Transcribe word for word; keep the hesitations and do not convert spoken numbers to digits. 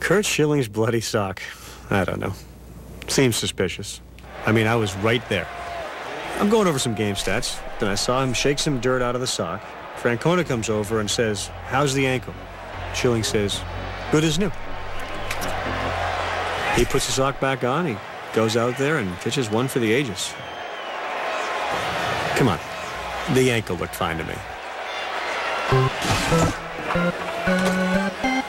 Curt Schilling's bloody sock. I don't know. Seems suspicious. I mean, I was right there. I'm going over some game stats. Then I saw him shake some dirt out of the sock. Francona comes over and says, "How's the ankle?" Schilling says, "Good as new." He puts the sock back on. He goes out there and pitches one for the ages. Come on. The ankle looked fine to me.